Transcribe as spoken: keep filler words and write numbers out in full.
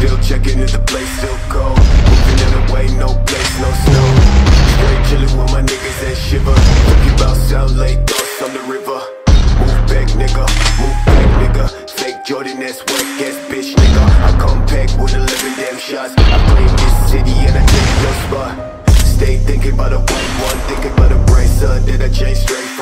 Still checking if the place still cold. Moving in the way, no place, no snow. Straight chillin' with my niggas that shiver. Talking about South Lake, thoughts on the river. Move back, nigga, move back, nigga. Fake Jordan, that's whack ass bitch, nigga. I come back with eleven damn shots. I claim this city and I take your spot. Stay thinking about a white one, thinking about a bright sun. Did I change straight?